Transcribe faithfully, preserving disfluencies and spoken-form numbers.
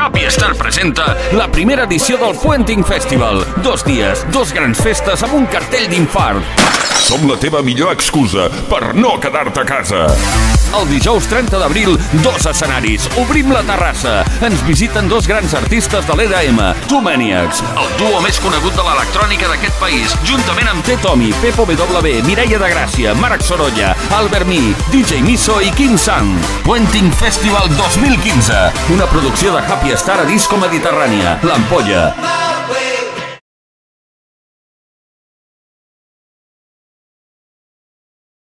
Happy Star presenta la primera edició del Puenting Festival. Dos dies, dos grans festes amb un cartell d'infart. Som la teva millor excusa per no quedar-te a casa. El dijous trenta d'abril, dos escenaris. Obrim la terrassa. Ens visiten dos grans artistes de l'E D M, Two Maniacs, el duo més conegut de l'electrònica d'aquest país, juntament amb T. Tommy, Pepo W, Mireia de Gràcia, Marc Sorolla, Albert Mi, D J Miso i King Sang. Puenting Festival dos mil quinze, una producció de Happy Star a Disco Mediterrània, l'Ampolla.